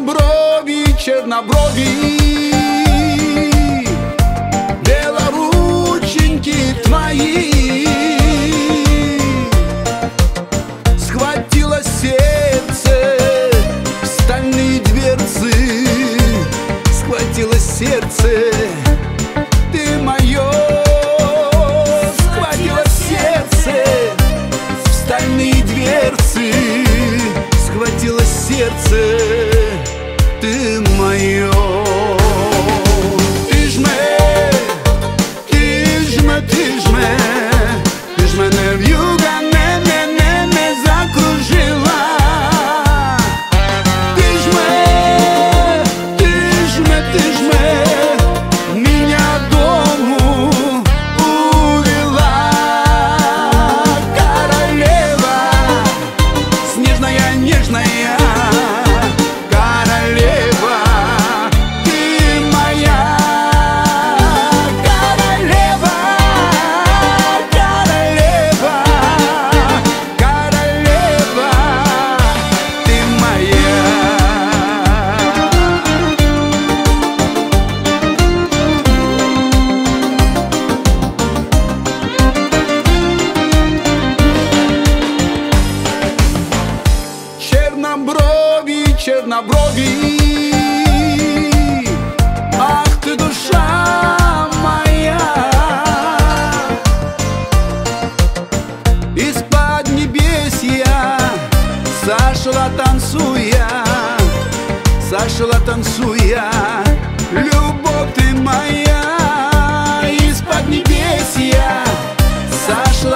Черноброви, черноброви, белорученьки твои. Схватило сердце в стальные дверцы, схватило сердце, ты мое. Схватило сердце в стальные дверцы, схватило сердце, ты мое. Ти ж мене в'юга не закружила. Ти ж меня дому увела. Королева, снежная, нежная королева, ты моя. Королева, королева, королева, ты моя. Черноброви, черноброви, ах ты, душа моя. Из-под небесья сошла танцуя, любовь ты моя. Из-под небесья сошла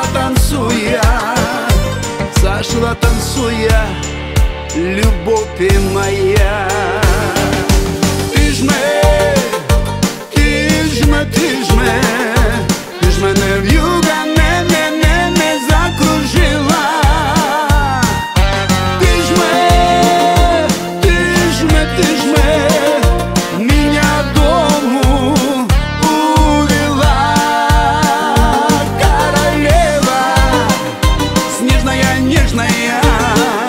танцуя, любовь ты моя. Ти ж мене в'юга не закружила. Ти ж меня дому увела. Королева, снежная, нежная